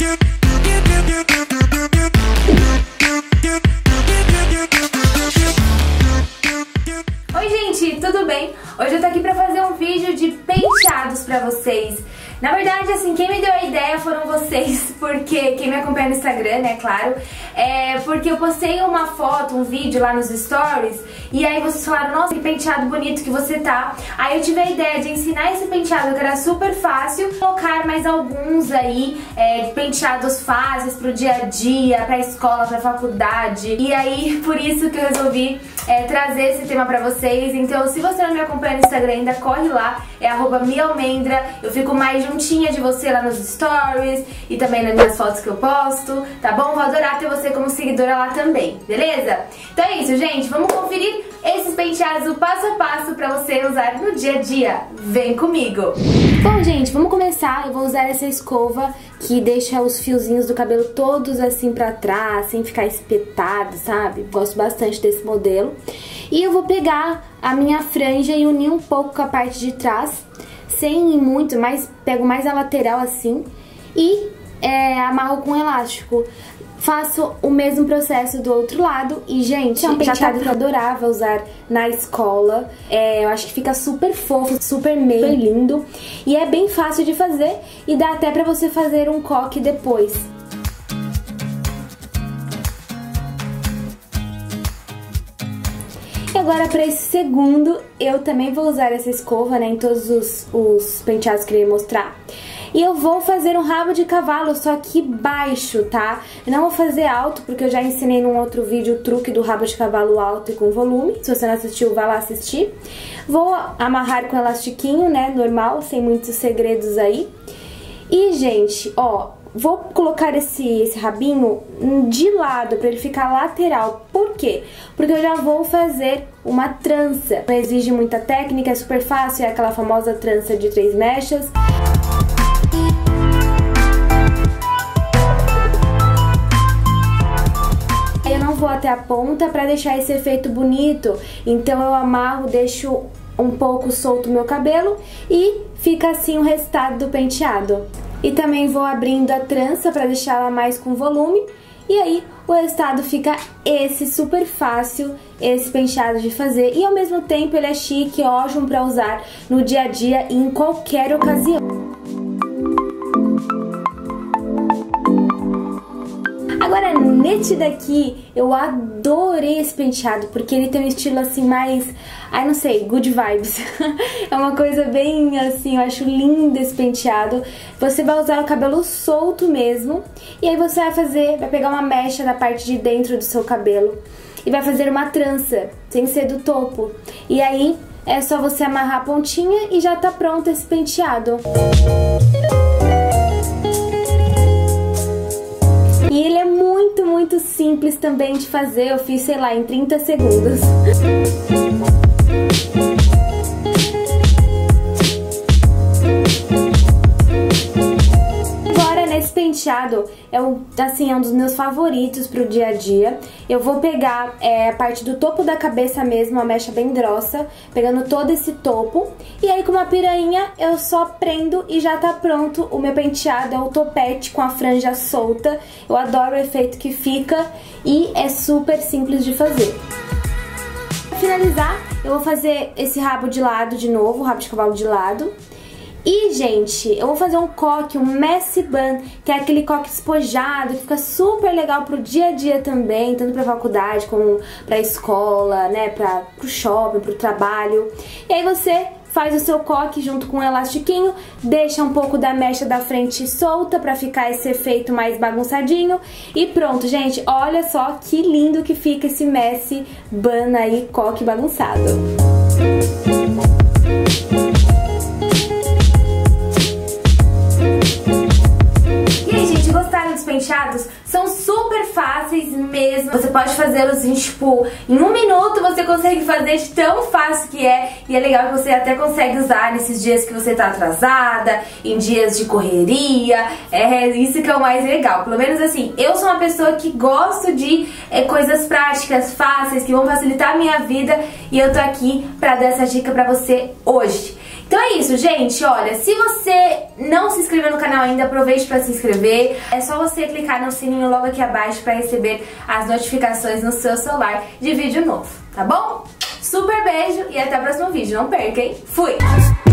Oi gente, tudo bem? Hoje eu tô aqui pra fazer um vídeo de penteados pra vocês. Na verdade, assim, quem me deu a ideia foram vocês, porque quem me acompanha no Instagram, né, claro, porque eu postei uma foto, um vídeo lá nos stories, e aí vocês falaram, nossa, que penteado bonito que você tá. Aí eu tive a ideia de ensinar esse penteado, que era super fácil, colocar mais alguns aí, penteados fáceis pro dia a dia, pra escola, pra faculdade. E aí, por isso que eu resolvi trazer esse tema pra vocês. Então, se você não me acompanha no Instagram ainda, corre lá, é @mialmendra. Eu fico mais juntinha de você lá nos stories e também nas minhas fotos que eu posto, tá bom? Vou adorar ter você como seguidora lá também, beleza? Então é isso, gente, vamos conferir esses penteados o passo a passo pra você usar no dia a dia. Vem comigo! Bom, gente, vamos começar. Eu vou usar essa escova que deixa os fiozinhos do cabelo todos assim pra trás, sem ficar espetado, sabe? Gosto bastante desse modelo. E eu vou pegar a minha franja e unir um pouco com a parte de trás, sem ir muito, mas pego mais a lateral assim e amarro com elástico. Faço o mesmo processo do outro lado e, gente, é um penteado que eu adorava usar na escola. Eu acho que fica super fofo, super meio, super lindo. E é bem fácil de fazer e dá até pra você fazer um coque depois. E agora, pra esse segundo, eu também vou usar essa escova, né, em todos os penteados que eu ia mostrar. E eu vou fazer um rabo de cavalo, só que baixo, tá? Eu não vou fazer alto, porque eu já ensinei num outro vídeo o truque do rabo de cavalo alto e com volume. Se você não assistiu, vai lá assistir. Vou amarrar com elastiquinho, né, normal, sem muitos segredos aí. E, gente, ó, vou colocar esse rabinho de lado, pra ele ficar lateral. Por quê? Porque eu já vou fazer uma trança. Não exige muita técnica, é super fácil, é aquela famosa trança de 3 mechas. Eu não vou até a ponta pra deixar esse efeito bonito, então eu amarro, deixo um pouco solto o meu cabelo e fica assim o resultado do penteado. E também vou abrindo a trança pra deixá-la mais com volume. E aí o resultado fica esse, super fácil, esse penteado de fazer. E ao mesmo tempo ele é chique, ótimo pra usar no dia a dia e em qualquer ocasião. Agora, nesse daqui, eu adorei esse penteado, porque ele tem um estilo assim mais, ai não sei, good vibes. É uma coisa bem assim, eu acho lindo esse penteado. Você vai usar o cabelo solto mesmo, e aí você vai pegar uma mecha da parte de dentro do seu cabelo e vai fazer uma trança, sem ser do topo. E aí, é só você amarrar a pontinha e já tá pronto esse penteado. E ele é muito, muito simples também de fazer. Eu fiz, sei lá, em 30 segundos. Agora, nesse penteado, é um dos meus favoritos pro dia a dia. Eu vou pegar a parte do topo da cabeça mesmo, uma mecha bem grossa, pegando todo esse topo. E aí, com uma piranha, eu só prendo e já tá pronto o meu penteado. É o topete com a franja solta. Eu adoro o efeito que fica e é super simples de fazer. Pra finalizar, eu vou fazer esse rabo de lado de novo, o rabo de cavalo de lado. E, gente, eu vou fazer um coque, um messy bun, que é aquele coque despojado, que fica super legal pro dia a dia também, tanto pra faculdade como pra escola, né, pro shopping, pro trabalho. E aí você faz o seu coque junto com um elastiquinho, deixa um pouco da mecha da frente solta pra ficar esse efeito mais bagunçadinho. E pronto, gente, olha só que lindo que fica esse messy bun aí, coque bagunçado. Gostaram dos penteados? São super fáceis mesmo. Você pode fazê-los em, tipo, em 1 minuto você consegue fazer de tão fácil que é. E é legal que você até consegue usar nesses dias que você tá atrasada, em dias de correria. É isso que é o mais legal. Pelo menos assim, eu sou uma pessoa que gosto de coisas práticas, fáceis, que vão facilitar a minha vida. E eu tô aqui pra dar essa dica pra você hoje. Então é isso, gente. Olha, se você não se inscreveu no canal ainda, aproveite para se inscrever. É só você clicar no sininho logo aqui abaixo para receber as notificações no seu celular de vídeo novo, tá bom? Super beijo e até o próximo vídeo. Não perca, hein? Fui!